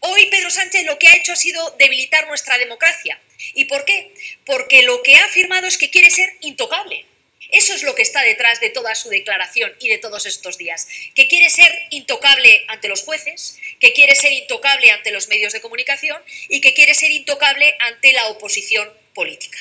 Hoy Pedro Sánchez lo que ha hecho ha sido debilitar nuestra democracia. ¿Y por qué? Porque lo que ha afirmado es que quiere ser intocable. Eso es lo que está detrás de toda su declaración y de todos estos días, que quiere ser intocable ante los jueces, que quiere ser intocable ante los medios de comunicación y que quiere ser intocable ante la oposición política.